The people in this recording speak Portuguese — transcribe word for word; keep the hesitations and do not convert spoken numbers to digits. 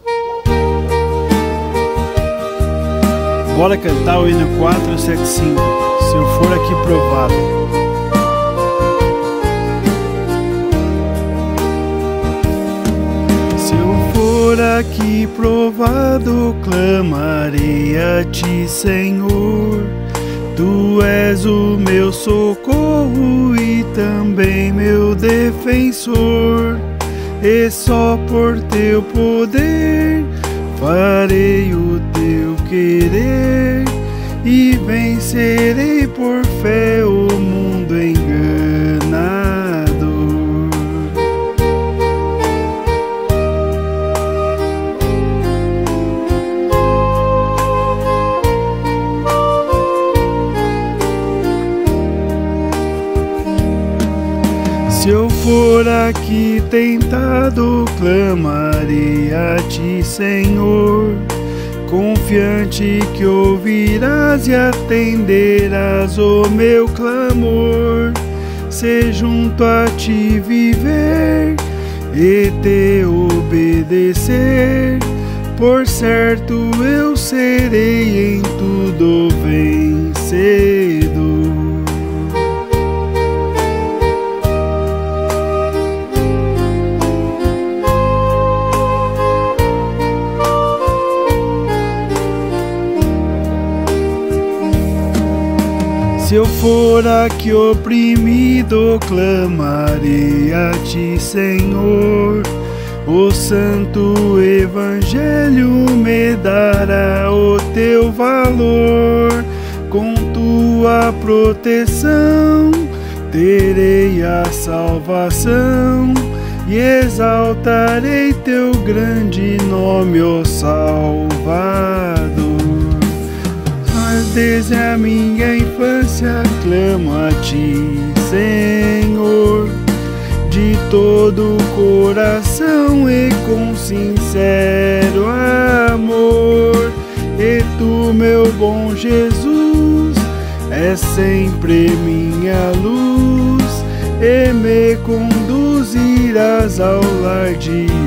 Bora cantar o hino quatrocentos e setenta e cinco, se eu for aqui provado. Se eu for aqui provado, clamarei a ti, Senhor. Tu és o meu socorro e também meu defensor, e só por teu poder farei o teu querer e vencerei por fé o mundo enganado. Se eu for aqui tentado, clamarei a ti, Senhor, confiante que ouvirás e atenderás o meu clamor. Se junto a ti viver e te obedecer, por certo eu serei em tudo vencedor. Se eu for aqui oprimido, clamarei a ti, Senhor. O santo evangelho me dará o teu valor. Com tua proteção terei a salvação e exaltarei teu grande nome, ó Salvador. Desde a minha infância clamo a ti, Senhor, de todo o coração e com sincero amor. E tu, meu bom Jesus, és sempre minha luz e me conduzirás ao lar de